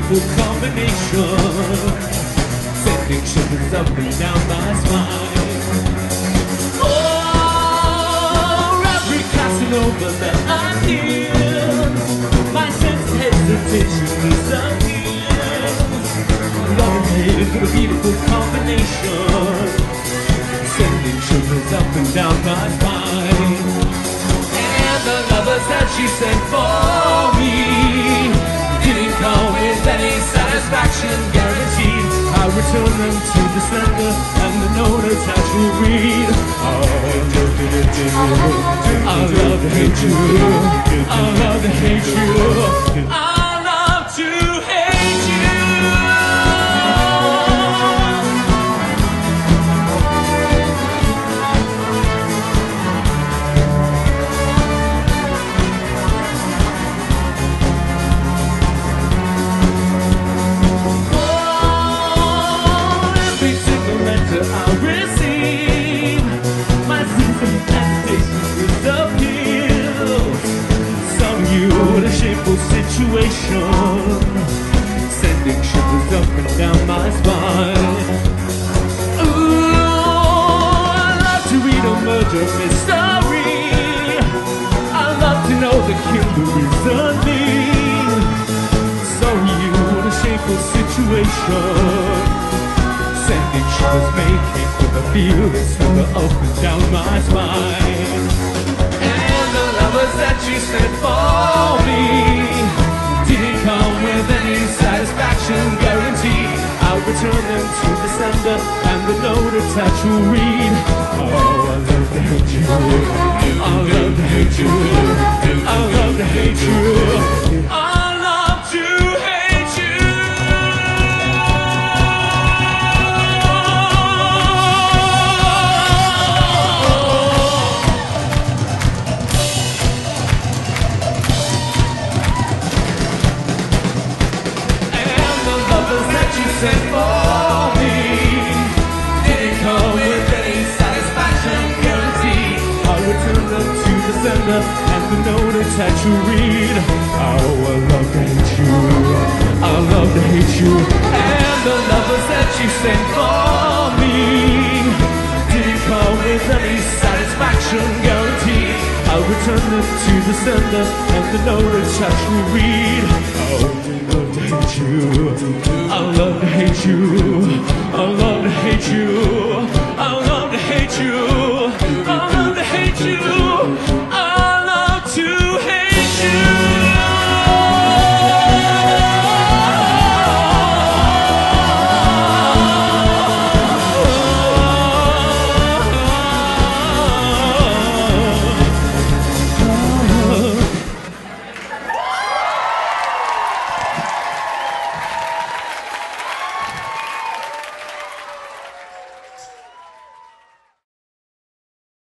shameful combination, sending shivers up and down my spine. Oh, every Casanova that I'm in, my sense of hesitation disappears. Love and hate is a beautiful combination, sending shivers up and down my spine. And the lovers that she sent for me didn't come with any satisfaction guaranteed. I return them to the sender and the note attached will read, I love to hate you, I love to hate you, I love to hate you. I receive my sense of hesitation disappears. Some you in a shameful situation, sending shivers up and down my spine. Ooh, I love to read a murder mystery. I love to know the killer isn't me. Some you in a shameful situation, sending shivers making for the feelings sliver up and down my spine. And the lovers that you sent for me didn't come with any satisfaction guarantee. I'll return them to the sender and the note attached will read, oh, I love to hate you, I love to hate you, I love to hate you, I love to hate you. Sent for me didn't come with any satisfaction guarantee. I'll return them to the sender and the note attached to read, oh, I love to hate you, I love to hate you. And the lovers that you sent for me didn't come with any satisfaction guarantee. I'll return them to the sender and the note attached to read, oh, hate you, I love to hate you, I love to hate you, I love